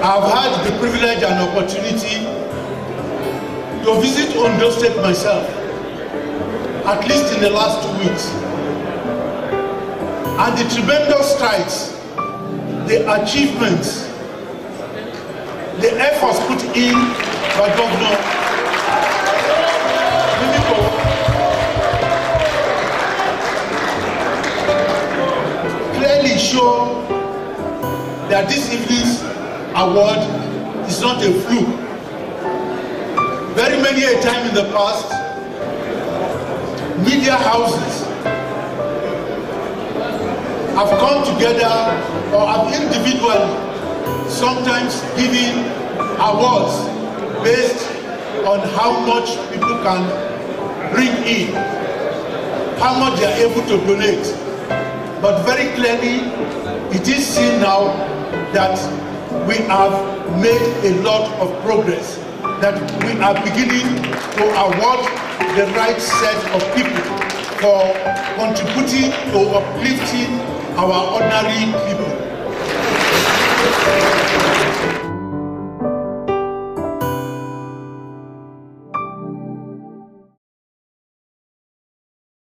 I've had the privilege and opportunity to visit Ondo State myself, at least in the last 2 weeks. And the tremendous strides, the achievements, the efforts put in by Governor MImiko clearly show that this evening's award is not a fluke. Very many a time in the past, media houses have come together or have individually sometimes giving awards based on how much people can bring in, how much they are able to donate. But very clearly, it is seen now that we have made a lot of progress, that we are beginning to award the right set of people for contributing to uplifting our ordinary people.